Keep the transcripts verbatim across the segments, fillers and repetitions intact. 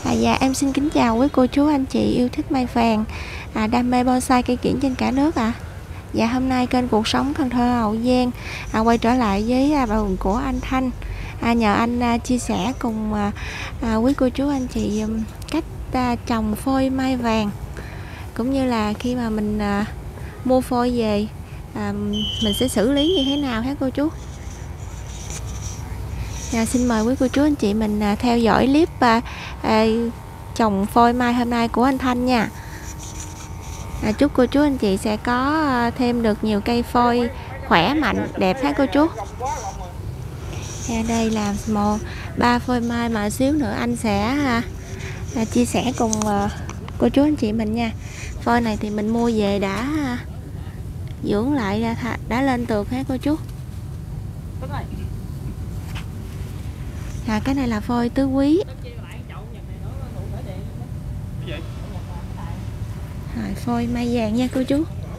À, dạ em xin kính chào quý cô chú anh chị yêu thích mai vàng, à, đam mê bonsai cây kiểng trên cả nước ạ. À. Dạ hôm nay kênh Cuộc Sống Cần Thơ Hậu Giang à, quay trở lại với à, vườn của anh Thanh. À, nhờ anh à, chia sẻ cùng à, à, quý cô chú anh chị um, cách à, trồng phôi mai vàng, cũng như là khi mà mình à, mua phôi về à, mình sẽ xử lý như thế nào hả cô chú? À, xin mời quý cô chú anh chị mình à, theo dõi clip à, à, trồng phôi mai hôm nay của anh Thanh nha. À, chúc cô chú anh chị sẽ có à, thêm được nhiều cây phôi khỏe mạnh đẹp ha cô chú. À, đây là một ba phôi mai mà xíu nữa anh sẽ à, à, chia sẻ cùng à, cô chú anh chị mình nha. Phôi này thì mình mua về đã à, dưỡng lại đã, đã lên tược ha cô chú. À, cái này là phôi tứ quý. Rồi, phôi mai vàng nha cô chú.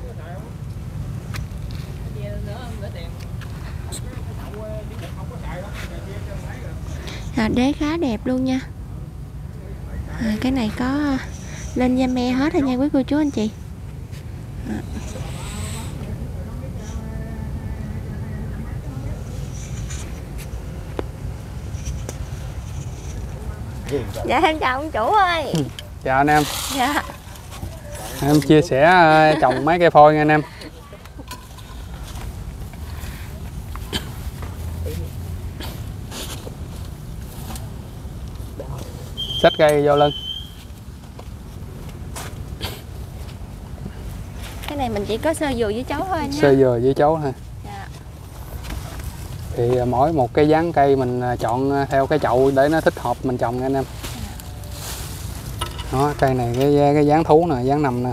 À, đế khá đẹp luôn nha. À, cái này có lên da me hết rồi nha quý cô chú anh chị. À. Dạ em chào ông chủ ơi. Chào anh em. Dạ. Em chia sẻ trồng mấy cây phôi nha anh em. Xách cây vô lưng. Cái này mình chỉ có sơ dừa với chấu thôi anh nhé. Sơ dừa với chấu thôi. Dạ. Thì mỗi một cái dáng cây mình chọn theo cái chậu để nó thích hợp mình trồng nha anh em. Đó, cây này cái cái dáng thú nè, dáng nằm nè.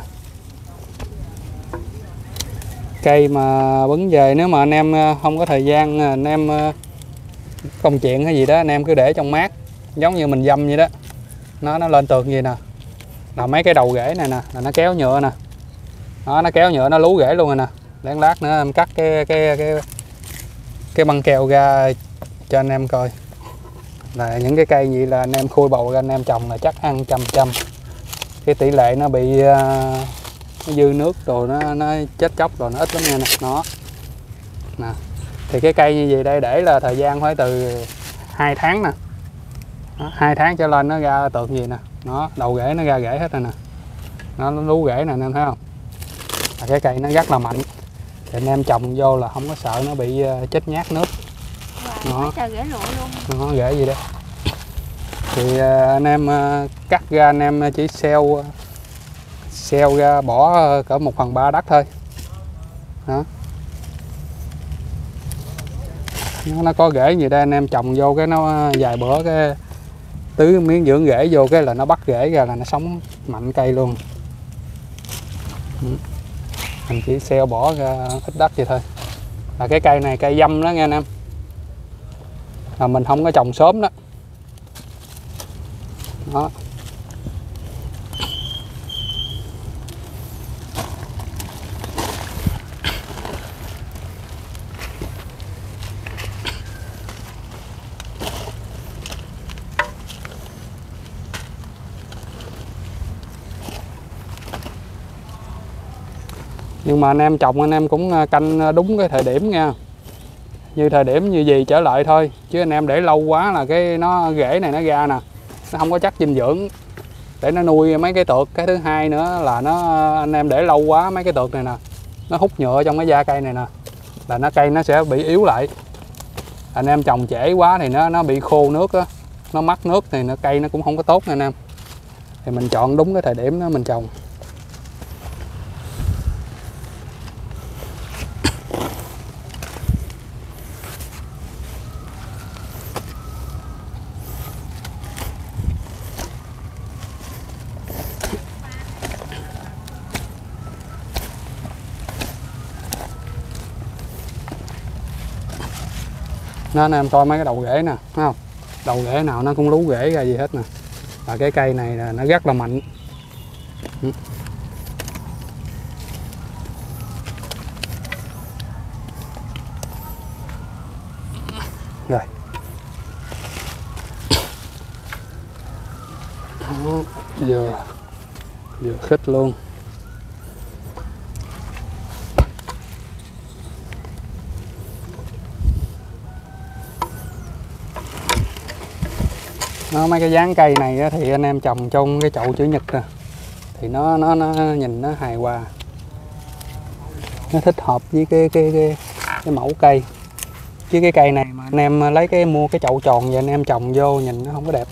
Cây mà bứng về nếu mà anh em không có thời gian, anh em công chuyện hay gì đó, anh em cứ để trong mát, giống như mình dâm vậy đó. Nó nó lên tường gì nè. Là mấy cái đầu rễ này nè, là nó kéo nhựa nè. Đó, nó kéo nhựa nó lú rễ luôn rồi nè. Để lát nữa em cắt cái cái cái cái băng keo ra cho anh em coi. Là những cái cây gì là anh em khui bầu ra anh em trồng là chắc ăn trăm trăm. Cái tỷ lệ nó bị uh, nó dư nước rồi nó nó chết chóc rồi nó ít lắm nha nè. Nó nè. Thì cái cây như vậy đây để là thời gian phải từ hai tháng nè. hai tháng trở lên nó ra tượng gì nè. Nó đầu rễ nó ra rễ hết rồi nè. Nó, nó lú rễ nè anh em thấy không? Là cái cây nó rất là mạnh. Thì anh em trồng vô là không có sợ nó bị uh, chết nhát nước. Nó rễ lụa luôn. Nó rễ gì đó. Thì uh, anh em uh, cắt ra anh em chỉ xeo xeo ra bỏ cỡ một phần ba đất thôi. Đó. Nó, nó có rễ gì đây anh em trồng vô cái nó vài bữa cái tứ miếng dưỡng rễ vô cái là nó bắt rễ ra là nó sống mạnh cây luôn. Mình chỉ xeo bỏ ra ít đất vậy thôi. Là cái cây này cây dâm đó nghe anh em. Là mình không có trồng sớm đó. Đó. Nhưng mà anh em trồng anh em cũng canh đúng cái thời điểm nha. Như thời điểm như gì trở lại thôi. Chứ anh em để lâu quá là cái nó rễ này nó ra nè. Nó không có chất dinh dưỡng để nó nuôi mấy cái tược. Cái thứ hai nữa là nó anh em để lâu quá mấy cái tược này nè, nó hút nhựa trong cái da cây này nè, là nó cây nó sẽ bị yếu lại. Anh em trồng trễ quá thì nó nó bị khô nước á, nó mất nước thì nó cây nó cũng không có tốt nha anh em. Thì mình chọn đúng cái thời điểm đó mình trồng. Nó anh em coi mấy cái đầu rễ nè, thấy không? Đầu rễ nào nó cũng lú rễ ra gì hết nè. Và cái cây này là nó rất là mạnh. Rồi. Đó, vừa vừa khít luôn. Nó mấy cái dáng cây này thì anh em trồng trong cái chậu chữ nhật nè, thì nó nó nó nhìn nó hài hòa, nó thích hợp với cái cái cái, cái mẫu cây. Chứ cái cây này mà anh em lấy cái mua cái chậu tròn và anh em trồng vô nhìn nó không có đẹp.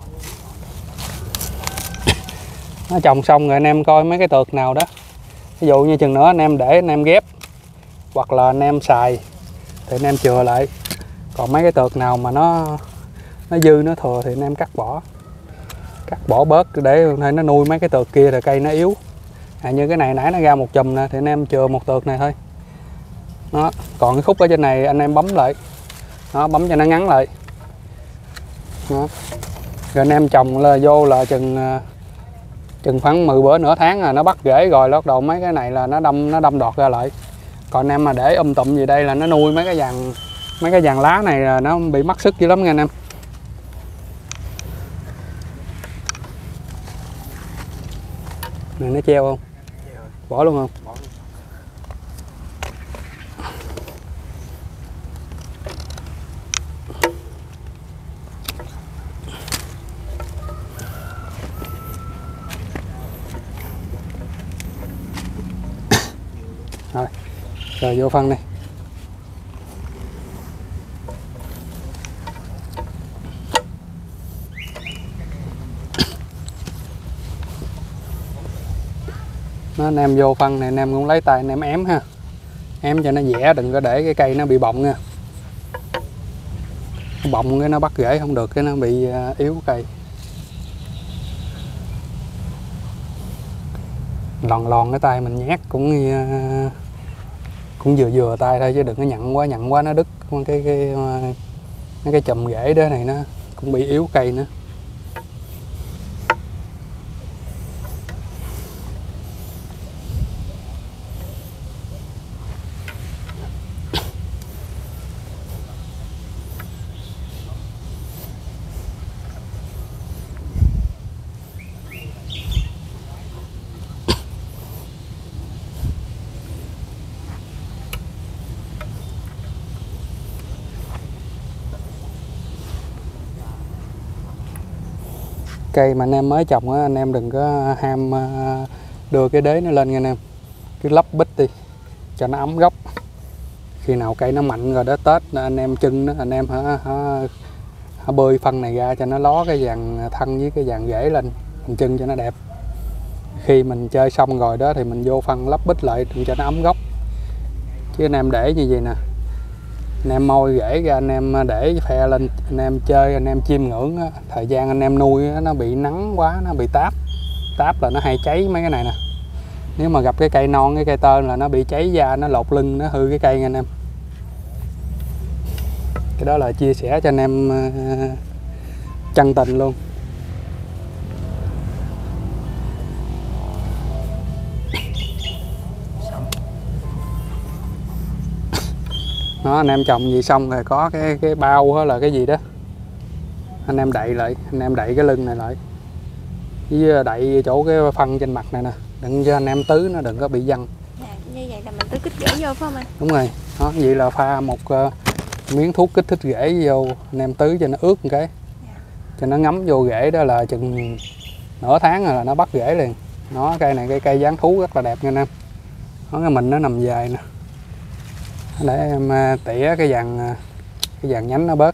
Nó trồng xong rồi anh em coi mấy cái tược nào đó, ví dụ như chừng nữa anh em để anh em ghép hoặc là anh em xài thì anh em chừa lại. Còn mấy cái tược nào mà nó nó dư nó thừa thì anh em cắt bỏ, cắt bỏ bớt để nó nuôi mấy cái tược kia, thì cây nó yếu. À, như cái này nãy nó ra một chùm nè thì anh em chừa một tược này thôi. Đó, còn cái khúc ở trên này anh em bấm lại, nó bấm cho nó ngắn lại. Đó. Rồi anh em trồng là vô là chừng chừng khoảng mười bữa nửa tháng là nó bắt rễ rồi, bắt đầu mấy cái này là nó đâm nó đâm đọt ra lại. Còn anh em mà để um tụm gì đây là nó nuôi mấy cái vàng mấy cái vàng lá này là nó bị mất sức dữ lắm nha anh em. Này nó treo không? Bỏ luôn không? Bỏ. Rồi, rồi vô phân này. Nó anh em vô phân này anh em cũng lấy tay anh em ém ha, ém cho nó dẻ, đừng có để cái cây nó bị bọng nha. Bọng cái nó bắt rễ không được, cái nó bị yếu cây. Lòn lòn cái tay mình nhét cũng cũng vừa vừa tay thôi, chứ đừng có nhận quá, nhận quá nó đứt cái cái cái, cái, cái chùm rễ đó này, nó cũng bị yếu cây nữa. Cây mà anh em mới trồng á, anh em đừng có ham đưa cái đế nó lên nha anh em, cứ lắp bít đi cho nó ấm gốc. Khi nào cây nó mạnh rồi đó, Tết anh em chưng nó, anh em hả, hả, hả bơi phân này ra cho nó ló cái vàng thân với cái vàng rễ lên, mình chưng cho nó đẹp. Khi mình chơi xong rồi đó thì mình vô phân lắp bít lại cho nó ấm gốc. Chứ anh em để như vậy nè, anh em môi rễ ra anh em để phe lên, anh em chơi anh em chiêm ngưỡng á, thời gian anh em nuôi á, nó bị nắng quá, nó bị táp táp là nó hay cháy mấy cái này nè. Nếu mà gặp cái cây non, cái cây tơn là nó bị cháy da, nó lột lưng, nó hư cái cây nha anh em. Cái đó là chia sẻ cho anh em uh, chân tình luôn. Đó, anh em trồng gì xong rồi có cái cái bao hay là cái gì đó, anh em đậy lại, anh em đậy cái lưng này lại, với đậy chỗ cái phân trên mặt này nè, đừng cho anh em tứ nó đừng có bị văng. Dạ, như vậy là mình tứ kích rễ vô phải không anh? Đúng rồi, đó, vậy là pha một uh, miếng thuốc kích thích rễ vô, anh em tứ cho nó ướt một cái, dạ, cho nó ngấm vô rễ, đó là chừng nửa tháng rồi là nó bắt rễ liền. Nó cây này cây cây dáng thú rất là đẹp nha anh em. Nó cái mình nó nằm dài nè, để em tỉa cái vàng cái vàng nhánh nó bớt.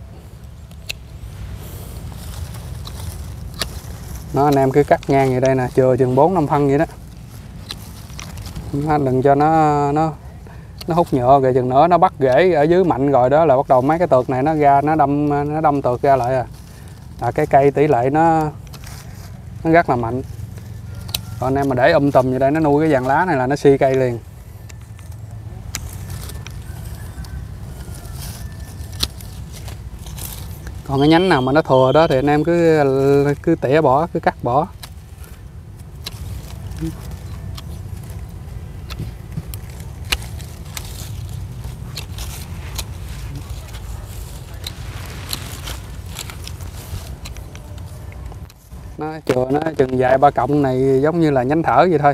Nó anh em cứ cắt ngang vậy đây nè, chừa chừng bốn năm phân vậy đó. Nó đừng cho nó nó nó hút nhựa, rồi chừng nữa nó bắt rễ ở dưới mạnh rồi đó là bắt đầu mấy cái tược này nó ra, nó đâm nó đâm tược ra lại à. Là cái cây tỷ lệ nó nó rất là mạnh. Còn anh em mà để um tùm vậy đây, nó nuôi cái vàng lá này là nó suy cây liền. Còn cái nhánh nào mà nó thừa đó thì anh em cứ cứ tỉa bỏ, cứ cắt bỏ. Nó chừa nó chừng dài ba cọng này giống như là nhánh thở vậy thôi.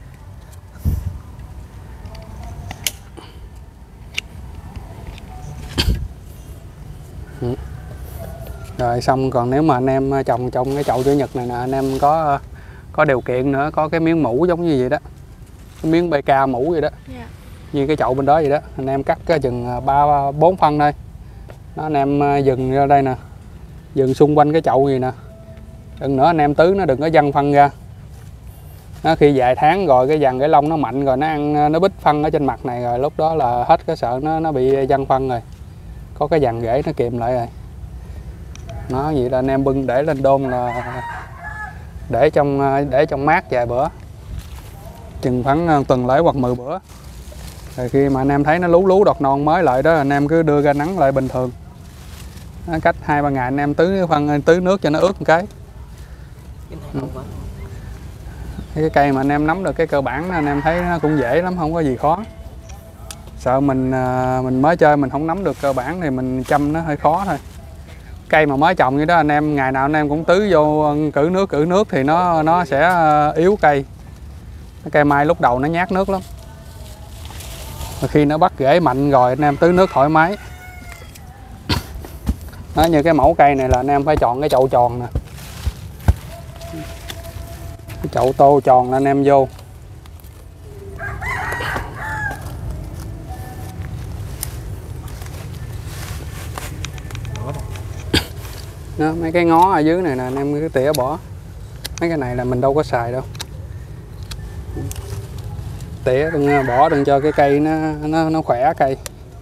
Rồi xong còn nếu mà anh em trồng trong cái chậu chữ nhật này nè, anh em có có điều kiện nữa, có cái miếng mũ giống như vậy đó, cái miếng bê ca mũ vậy đó, yeah. Như cái chậu bên đó vậy đó, anh em cắt cái chừng ba bốn phân thôi, đó, anh em dừng ra đây nè, dừng xung quanh cái chậu gì nè, đừng nữa anh em tứ nó đừng có văng phân ra. Đó, khi vài tháng rồi cái dàn cái lông nó mạnh rồi nó ăn nó bít phân ở trên mặt này rồi lúc đó là hết cái sợ nó nó bị văng phân rồi, có cái dàn rễ nó kìm lại rồi. Nó vậy là anh em bưng để lên đôn là để trong để trong mát vài bữa, chừng khoảng tuần lễ hoặc mười bữa. Rồi khi mà anh em thấy nó lú lú đọt non mới lại đó, anh em cứ đưa ra nắng lại bình thường. Nó cách hai ba ngày anh em tưới phân tưới nước cho nó ướt một cái. Ừ. Cái cây mà anh em nắm được cái cơ bản anh em thấy nó cũng dễ lắm, không có gì khó. Sợ mình mình mới chơi mình không nắm được cơ bản thì mình chăm nó hơi khó thôi. Cây mà mới trồng như đó anh em ngày nào anh em cũng tưới vô cử nước cử nước thì nó nó sẽ yếu cây. Cây mai lúc đầu nó nhát nước lắm. Và khi nó bắt rễ mạnh rồi anh em tưới nước thoải mái. Đó, như cái mẫu cây này là anh em phải chọn cái chậu tròn nè. Cái chậu tô tròn là anh em vô. Đó, mấy cái ngó ở dưới này nè anh em cứ tỉa bỏ. Mấy cái này là mình đâu có xài đâu. Tỉa đừng bỏ, đừng cho cái cây nó nó nó khỏe cây.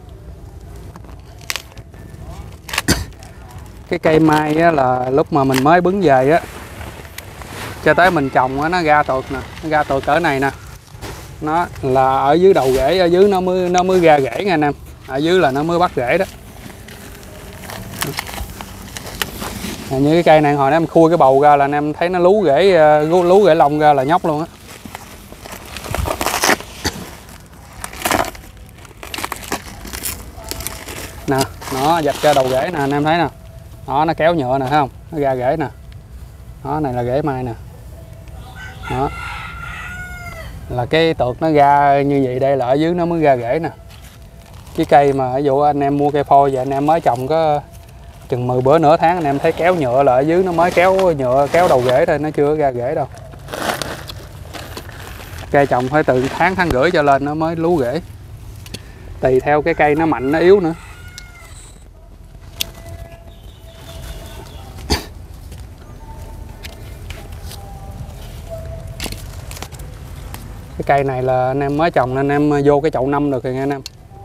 Cái cây mai á, là lúc mà mình mới bứng về á cho tới mình trồng á, nó ra tược nè, nó ra tược cỡ này nè. Nó là ở dưới đầu rễ, ở dưới nó mới nó mới ra rễ nha anh em. Ở dưới là nó mới bắt rễ đó. À, như cái cây này hồi nãy em khui cái bầu ra là anh em thấy nó lú rễ lú rễ lông ra là nhóc luôn á. Nè, nó dạch ra đầu rễ nè anh em thấy nè. Đó, nó kéo nhựa nè thấy không? Nó ra rễ nè. Đó, này là rễ mai nè. Đó. Là cái tược nó ra như vậy đây là ở dưới nó mới ra rễ nè. Cái cây mà ví dụ anh em mua cây phôi và anh em mới trồng có chừng mười bữa nửa tháng anh em thấy kéo nhựa là ở dưới nó mới kéo nhựa kéo đầu rễ thôi, nó chưa ra rễ đâu. Cây trồng phải từ tháng tháng rưỡi cho lên nó mới lú rễ. Tùy theo cái cây nó mạnh nó yếu nữa. Cái cây này là anh em mới trồng nên anh em vô cái chậu năm được rồi nha anh em.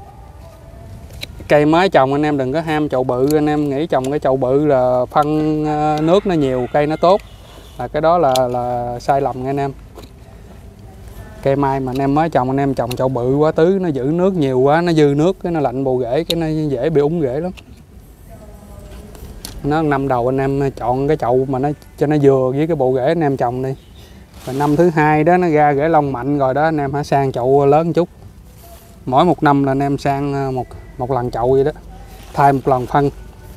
Cây mới trồng anh em đừng có ham chậu bự, anh em nghĩ trồng cái chậu bự là phân nước nó nhiều, cây nó tốt. Là cái đó là là sai lầm nha anh em. Cây mai mà anh em mới trồng anh em trồng chậu bự quá tứ nó giữ nước nhiều quá, nó dư nước cái nó lạnh bù rễ, cái nó dễ bị úng rễ lắm. Nó năm đầu anh em chọn cái chậu mà nó cho nó vừa với cái bộ rễ anh em trồng đi. Rồi năm thứ hai đó nó ra rễ lông mạnh rồi đó anh em hãy sang chậu lớn một chút. Mỗi một năm là anh em sang một một lần chậu vậy đó, thay một lần phân.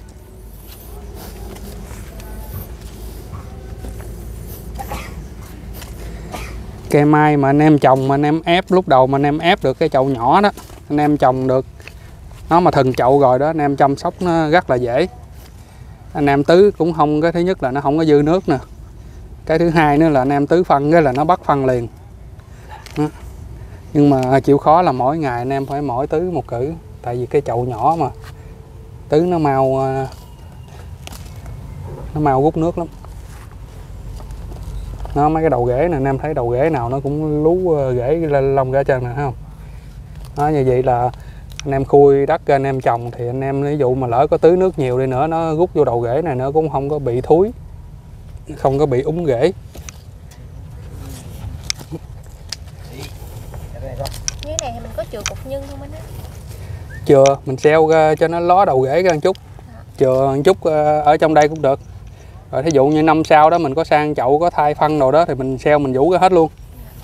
Cây mai mà anh em trồng mà anh em ép lúc đầu mà anh em ép được cái chậu nhỏ đó, anh em trồng được nó mà thần chậu rồi đó anh em chăm sóc nó rất là dễ. Anh em tưới cũng không, cái thứ nhất là nó không có dư nước nè, cái thứ hai nữa là anh em tưới phân cái là nó bắt phân liền đó. Nhưng mà chịu khó là mỗi ngày anh em phải mỗi tưới một cử, tại vì cái chậu nhỏ mà tưới nó mau nó mau rút nước lắm. Nó mấy cái đầu rễ này anh em thấy đầu rễ nào nó cũng lú rễ lên lông ra chân nè thấy không? Đó, như vậy là anh em khui đất anh em trồng thì anh em ví dụ mà lỡ có tưới nước nhiều đi nữa nó rút vô đầu rễ này nữa cũng không có bị thúi, không có bị úng rễ. Dưới này thì mình có chừa cục nhân không anh á? Chừa, mình xeo ra cho nó ló đầu rễ ra một chút. Chừa một chút ở trong đây cũng được. Rồi thí dụ như năm sau đó mình có sang chậu có thay phân đồ đó thì mình xeo mình vũ ra hết luôn.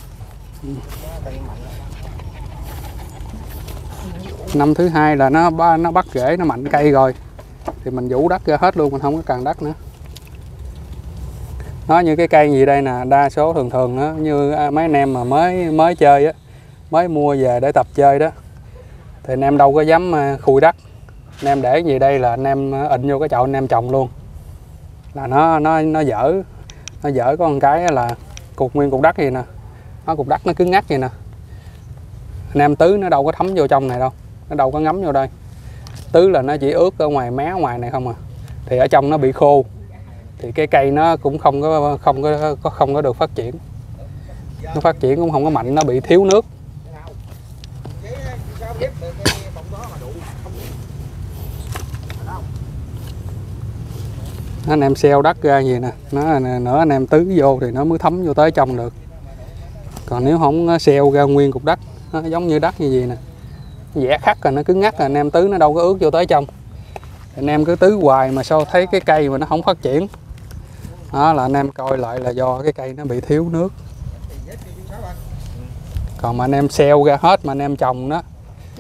Năm thứ hai là nó nó bắt rễ nó mạnh cây rồi thì mình vũ đất ra hết luôn, mình không có cần đất nữa. Nó như cái cây gì đây nè, đa số thường thường á, như mấy anh em mà mới mới chơi á, mới mua về để tập chơi đó, thì anh em đâu có dám khui đất. Anh em để gì đây là anh em ịnh vô cái chậu anh em trồng luôn, là nó nó nó dở nó dở có một cái là cục nguyên cục đất gì nè, nó cục đất nó cứng ngắc vậy nè, anh em tứ nó đâu có thấm vô trong này đâu, nó đâu có ngấm vô đây, tứ là nó chỉ ướt ở ngoài mé ngoài này không à, thì ở trong nó bị khô, thì cái cây nó cũng không có không có không có được phát triển, nó phát triển cũng không có mạnh, nó bị thiếu nước. Anh em xeo đất ra gì nè, nó nữa anh em tứ vô thì nó mới thấm vô tới trong được, còn nếu không xeo ra nguyên cục đất nó giống như đất như gì nè, vẽ khắc rồi nó cứng ngắc rồi anh em tứ nó đâu có ướt vô tới trong, anh em cứ tứ hoài mà sao thấy cái cây mà nó không phát triển, đó là anh em coi lại là do cái cây nó bị thiếu nước. Còn mà anh em xeo ra hết mà anh em trồng đó,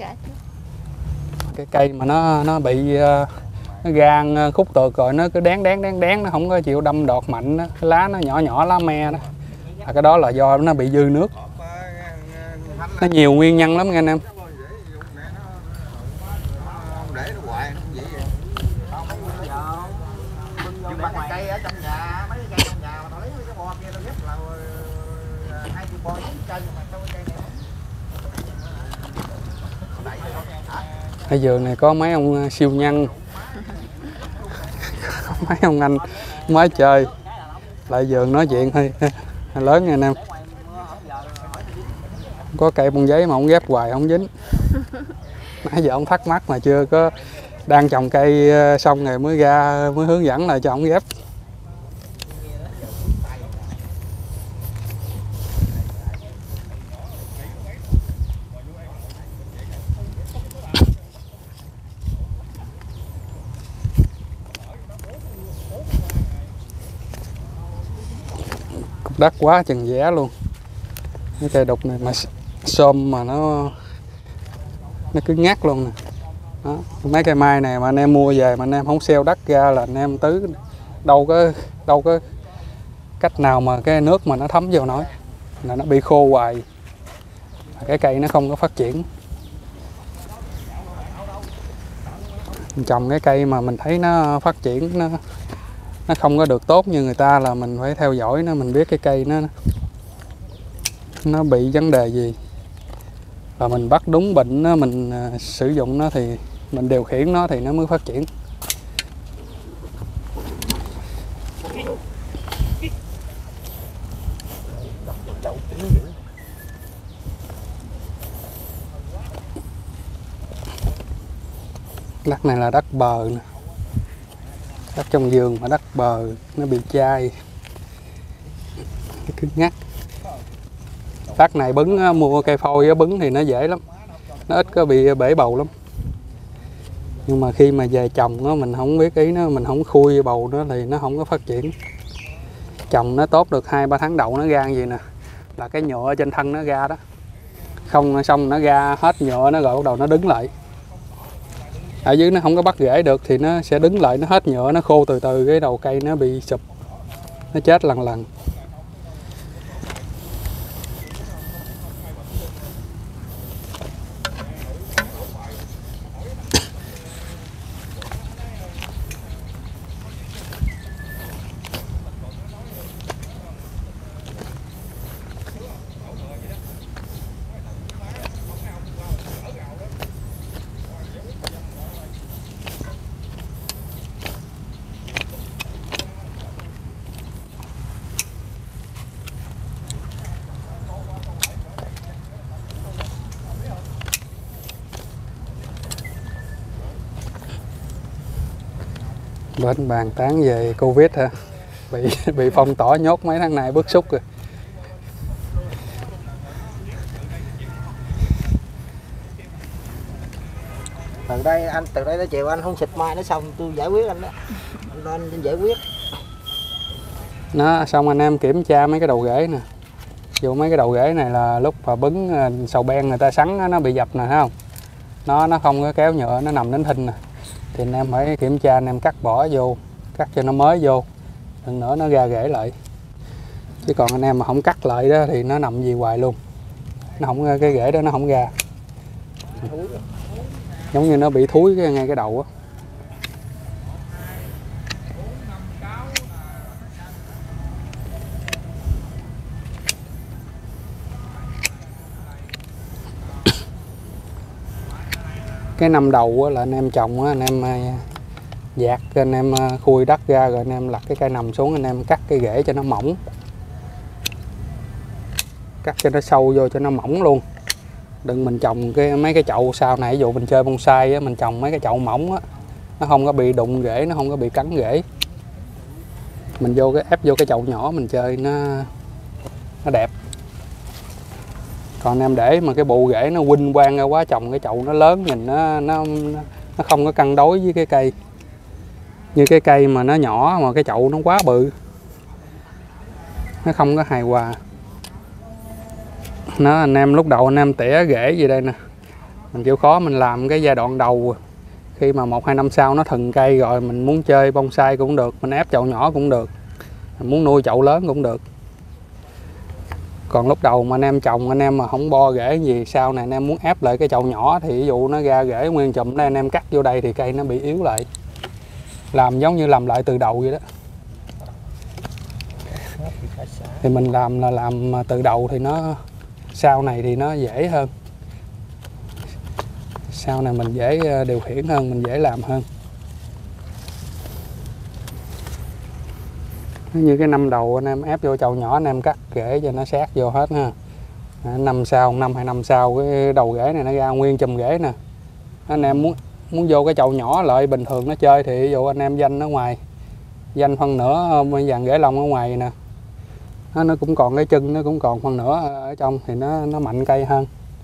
cái cây mà nó nó bị nó gan khúc tược rồi nó cứ đén đén đén đén, nó không có chịu đâm đọt mạnh đó. Cái lá nó nhỏ nhỏ lá me đó, à, cái đó là do nó bị dư nước. Nó nhiều nguyên nhân lắm nghe anh em. Ở vườn này có mấy ông siêu nhân, mấy ông anh mới chơi lại vườn nói chuyện hơi, hơi lớn nha anh em. Có cây bông giấy mà ông ghép hoài không dính. Nãy giờ ông thắc mắc mà chưa có, đang trồng cây xong rồi mới ra mới hướng dẫn lại cho ông ghép. Cục đất quá chừng vẽ luôn. Cái cây đục này mà xôm mà nó nó cứ ngắt luôn nè. Đó. Mấy cây mai này mà anh em mua về mà anh em không xeo đất ra là anh em tứ đâu có đâu có cách nào mà cái nước mà nó thấm vô nổi, là nó bị khô hoài, cái cây nó không có phát triển. Mình trồng cái cây mà mình thấy nó phát triển nó nó không có được tốt như người ta là mình phải theo dõi nó, mình biết cái cây nó nó bị vấn đề gì và mình bắt đúng bệnh nó, mình uh, sử dụng nó thì mình điều khiển nó thì nó mới phát triển. Đất này là đất bờ nè, đất trong vườn mà đất bờ nó bị chai, cứng ngắt. Đất này bứng, mua cây phôi bứng thì nó dễ lắm, nó ít có bị bể bầu lắm. Nhưng mà khi mà về trồng nó mình không biết ý nó, mình không khui bầu nó thì nó không có phát triển. Trồng nó tốt được hai ba tháng đầu nó ra gì nè, là cái nhựa trên thân nó ra đó, không xong nó ra hết nhựa nó rồi bắt đầu nó đứng lại. Ở dưới nó không có bắt rễ được thì nó sẽ đứng lại, nó hết nhựa nó khô từ từ, cái đầu cây nó bị sụp, nó chết lần lần. Bên bàn tán về Covid hả? Bị bị phong tỏa nhốt mấy tháng nay bức xúc rồi. Từ đây anh từ đây tới chiều anh không xịt mai nó xong tôi giải quyết anh đó. Anh lên giải quyết. Nó xong anh em kiểm tra mấy cái đầu rễ nè. Vô mấy cái đầu rễ này là lúc mà bứng sầu ben người ta sắn nó bị dập nè, thấy không? Nó nó không có kéo nhựa, nó nằm đến thinh nè. Thì anh em phải kiểm tra, anh em cắt bỏ vô, cắt cho nó mới vô, đừng nữa nó ra rễ lại. Chứ còn anh em mà không cắt lại đó thì nó nằm gì hoài luôn, nó không, cái rễ đó nó không ra, giống như nó bị thúi cái ngay cái đầu á. Cái năm đầu á, là anh em trồng á, anh em dạt, anh em khui đất ra rồi anh em lặt cái cây nằm xuống, anh em cắt cái rễ cho nó mỏng, cắt cho nó sâu vô cho nó mỏng luôn. Đừng mình trồng cái mấy cái chậu sau này, ví dụ mình chơi bonsai á, mình trồng mấy cái chậu mỏng á, nó không có bị đụng rễ, nó không có bị cắn rễ. Mình vô cái ép vô cái chậu nhỏ mình chơi nó nó đẹp. Còn em để mà cái bộ rễ nó huynh quang ra quá, trồng cái chậu nó lớn nhìn nó nó nó không có cân đối với cái cây. Như cái cây mà nó nhỏ mà cái chậu nó quá bự, nó không có hài hòa. Nó anh em lúc đầu anh em tỉa rễ gì đây nè, mình chịu khó mình làm cái giai đoạn đầu, khi mà một hai năm sau nó thừng cây rồi mình muốn chơi bonsai cũng được, mình ép chậu nhỏ cũng được, mình muốn nuôi chậu lớn cũng được. Còn lúc đầu mà anh em trồng anh em mà không bo rễ gì, sau này anh em muốn ép lại cái chậu nhỏ thì ví dụ nó ra rễ nguyên chùm đây, anh em cắt vô đây thì cây nó bị yếu lại, làm giống như làm lại từ đầu vậy đó. Thì mình làm là làm từ đầu thì nó sau này thì nó dễ hơn, sau này mình dễ điều khiển hơn, mình dễ làm hơn. Như cái năm đầu anh em ép vô chậu nhỏ anh em cắt rễ cho nó sát vô hết ha. Năm sau, năm hai năm sau cái đầu rễ này nó ra nguyên chùm rễ nè. Anh em muốn muốn vô cái chậu nhỏ lại bình thường nó chơi thì ví dụ anh em danh ở ngoài, danh phân nửa dàn rễ lông ở ngoài nè, nó, nó cũng còn cái chân, nó cũng còn phân nửa ở trong thì nó nó mạnh cây hơn.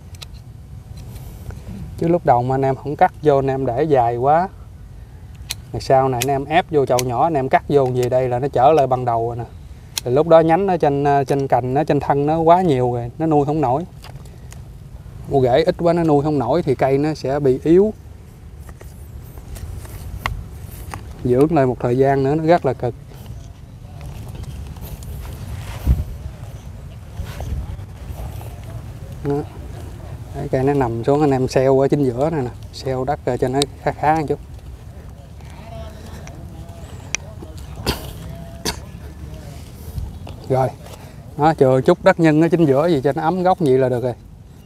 Chứ lúc đầu mà anh em không cắt vô, anh em để dài quá, rồi sau này anh em ép vô chậu nhỏ anh em cắt vô gì đây là nó trở lại ban đầu rồi nè. Thì lúc đó nhánh ở trên trên cành, nó trên thân nó quá nhiều rồi, nó nuôi không nổi. Bộ rễ ít quá nó nuôi không nổi thì cây nó sẽ bị yếu. Dưỡng lại một thời gian nữa nó rất là cực. Đó. Đấy, cây nó nằm xuống anh em xeo ở chính giữa này nè, xeo đất cho nó khá khá một chút. Rồi, nó chừa chút đất nhân ở chính giữa gì cho nó ấm gốc vậy là được rồi.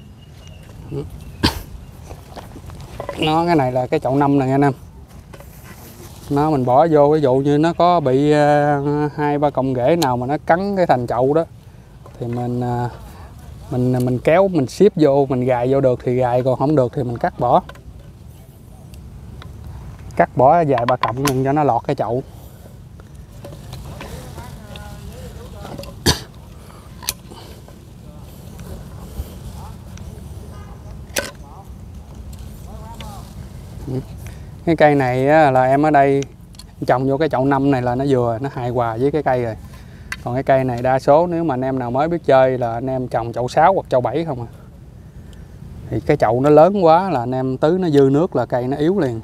Nó cái này là cái chậu năm này anh em. Nó mình bỏ vô ví dụ như nó có bị uh, hai ba cọng rễ nào mà nó cắn cái thành chậu đó thì mình uh, mình mình kéo mình xếp vô, mình gài vô được thì gài, còn không được thì mình cắt bỏ. Cắt bỏ vài ba cọng cho nó lọt cái chậu. Cái cây này là em ở đây trồng vô cái chậu năm này là nó vừa, nó hài hòa với cái cây rồi. Còn cái cây này đa số nếu mà anh em nào mới biết chơi là anh em trồng chậu sáu hoặc chậu bảy không à. Thì cái chậu nó lớn quá là anh em tứ nó dư nước là cây nó yếu liền.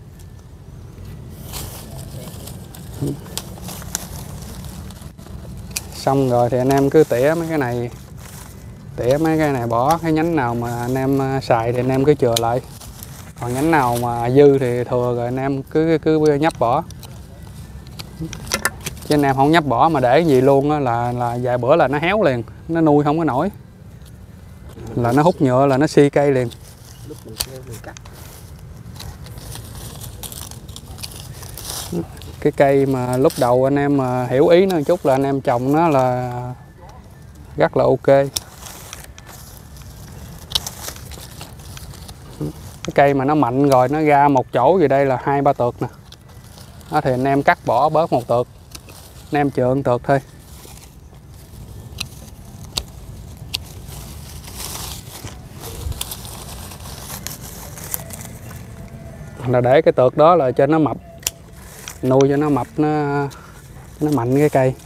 Xong rồi thì anh em cứ tỉa mấy cái này, tỉa mấy cái này bỏ, cái nhánh nào mà anh em xài thì anh em cứ chừa lại. Còn nhánh nào mà dư thì thừa rồi anh em cứ cứ nhấp bỏ. Chứ anh em không nhấp bỏ mà để gì luôn á là là vài bữa là nó héo liền, nó nuôi không có nổi. Là nó hút nhựa là nó si cây liền. Cái cây mà lúc đầu anh em mà hiểu ý nó một chút là anh em trồng nó là rất là ok. Cái cây mà nó mạnh rồi nó ra một chỗ gì đây là hai ba tược nè. Đó thì anh em cắt bỏ bớt một tược, anh em chừa một tược thôi. Là để cái tược đó là cho nó mập, nuôi cho nó mập, nó nó mạnh cái cây.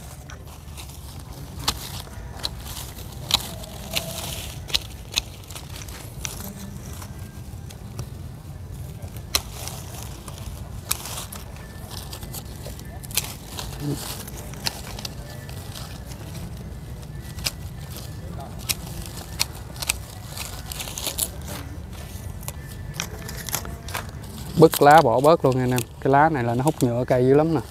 bứt lá bỏ bớt luôn nha anh em. Cái lá này là nó hút nhựa cây dữ lắm nè.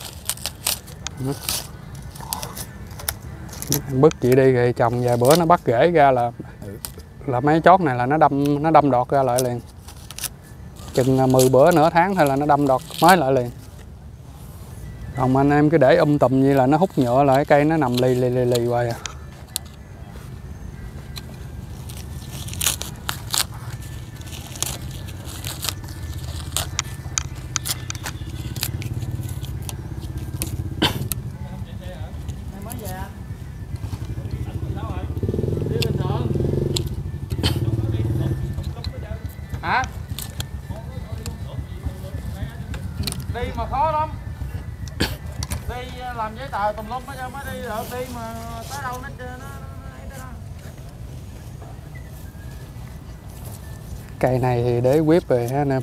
Bứt chị đi rồi trồng vài bữa nó bắt rễ ra là là mấy chót này là nó đâm nó đâm đọt ra lại liền. Chừng mười bữa nửa tháng thôi là nó đâm đọt mới lại liền. Còn anh em cứ để um tùm như là nó hút nhựa lại, cây nó nằm lì lì lì lì hoài à. Hả? Đi mà khó lắm. Đi làm giấy tờ tùm lum mới mới đi được, đi mà tới đâu nó nó, nó Cây này thì để whip rồi ha anh em.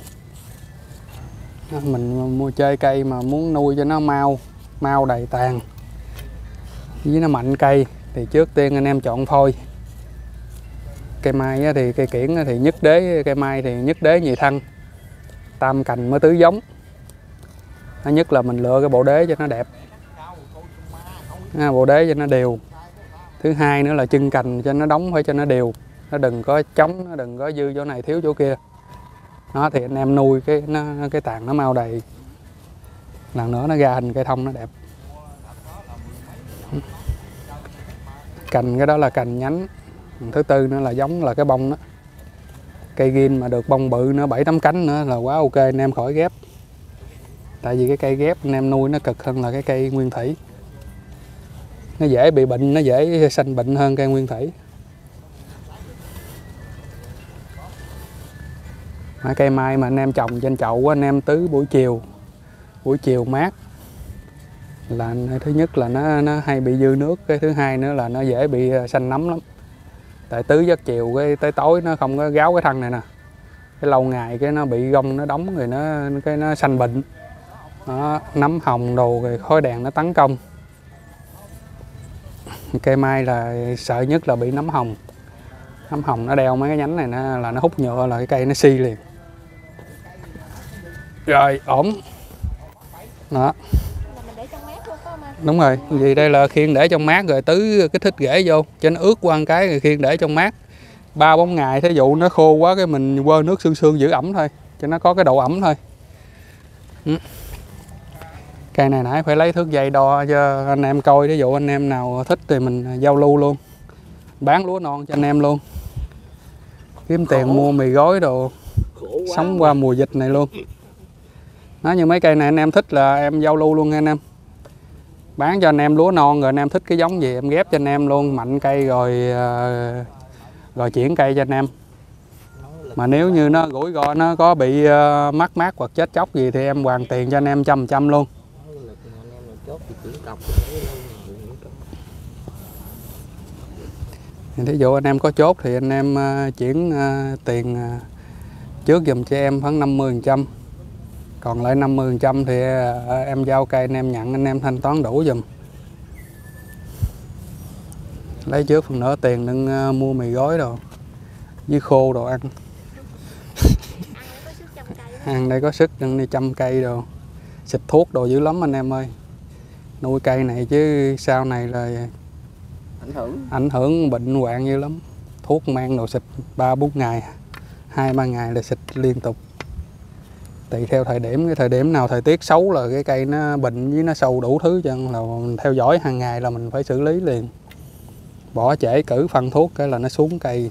Mình mua chơi cây mà muốn nuôi cho nó mau mau đầy tàn với nó mạnh cây thì trước tiên anh em chọn phôi. Cây mai thì cây kiển thì nhất đế, cây mai thì nhất đế nhì thân, tam cành mới tứ giống. Thứ nhất là mình lựa cái bộ đế cho nó đẹp, bộ đế cho nó đều. Thứ hai nữa là chân cành cho nó đóng phải cho nó đều, nó đừng có trống, nó đừng có dư chỗ này thiếu chỗ kia. Đó thì anh em nuôi cái nó cái tàn nó mau đầy, lần nữa nó ra hình cây thông nó đẹp. Cành cái đó là cành nhánh. Thứ tư nữa là giống là cái bông đó. Cây ghim mà được bông bự nữa, bảy tám cánh nữa là quá ok anh em khỏi ghép. Tại vì cái cây ghép anh em nuôi nó cực hơn là cái cây nguyên thủy. Nó dễ bị bệnh, nó dễ sanh bệnh hơn cây nguyên thủy. Cây mai mà anh em trồng trên chậu anh em tưới buổi chiều, buổi chiều mát là thứ nhất là nó nó hay bị dư nước, cái thứ hai nữa là nó dễ bị sanh nấm lắm. Tại tưới giấc chiều cái tới tối nó không có gáo cái thân này nè, cái lâu ngày cái nó bị gông nó đóng rồi nó cái nó sanh bệnh. Đó, nấm hồng đồ rồi khói đèn nó tấn công. Cây mai là sợ nhất là bị nấm hồng. Nấm hồng nó đeo mấy cái nhánh này nó là nó hút nhựa là cái cây nó si liền. Rồi ổn. Đó. Đúng rồi, vì đây là khiên để trong mát rồi tứ kích thích rễ vô cho nó ướt qua một cái rồi khiên để trong mát ba bốn ngày, thí dụ nó khô quá cái mình quơ nước sương sương giữ ẩm thôi cho nó có cái độ ẩm thôi. Ừ. Cây này nãy phải lấy thước dây đo cho anh em coi, ví dụ anh em nào thích thì mình giao lưu luôn, bán lúa non cho anh em luôn, kiếm tiền mua mì gói đồ sống qua mùa dịch này luôn. Nó như mấy cây này anh em thích là em giao lưu luôn nha anh em, bán cho anh em lúa non rồi anh em thích cái giống gì em ghép cho anh em luôn, mạnh cây rồi rồi chuyển cây cho anh em. Mà nếu như nó rủi ro nó có bị mắc mát hoặc chết chóc gì thì em hoàn tiền cho anh em trăm trăm luôn. Thí dụ anh em có chốt thì anh em chuyển tiền trước giùm cho em khoảng năm mươi phần trăm, còn lại năm mươi phần trăm thì em giao cây anh em nhận, anh em thanh toán đủ giùm. Lấy trước phần nửa tiền đừng mua mì gói đồ với khô đồ ăn. Ăn đây có sức đừng đi chăm cây đồ, xịt thuốc đồ dữ lắm anh em ơi. Nuôi cây này chứ sau này là ảnh hưởng ảnh hưởng bệnh hoạn dữ lắm. Thuốc mang đồ xịt ba bốn ngày, hai ba ngày là xịt liên tục. Tùy theo thời điểm, cái thời điểm nào thời tiết xấu là cái cây nó bệnh với nó sâu đủ thứ cho nên là theo dõi hàng ngày là mình phải xử lý liền. Bỏ trễ cử phân thuốc cái là nó xuống cây.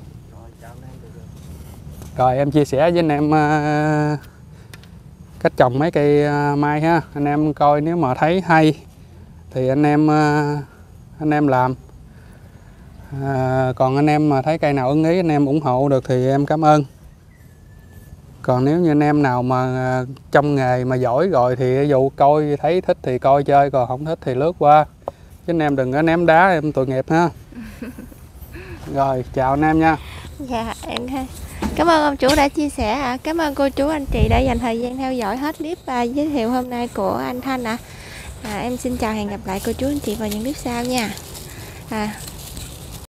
Rồi em chia sẻ với anh em uh, cách trồng mấy cây uh, mai ha. Anh em coi nếu mà thấy hay thì anh em uh, anh em làm. Uh, còn anh em mà thấy cây nào ưng ý anh em ủng hộ được thì em cảm ơn. Còn nếu như anh em nào mà uh, trong nghề mà giỏi rồi thì ví dụ coi thấy thích thì coi chơi, còn không thích thì lướt qua. Chứ anh em đừng có ném đá em tội nghiệp ha. Rồi chào anh em nha. Dạ em ha. Cảm ơn ông chủ đã chia sẻ ạ. À. Cảm ơn cô chú anh chị đã dành thời gian theo dõi hết clip và giới thiệu hôm nay của anh Thanh ạ. À. À, em xin chào, hẹn gặp lại cô chú anh chị vào những clip sau nha. À.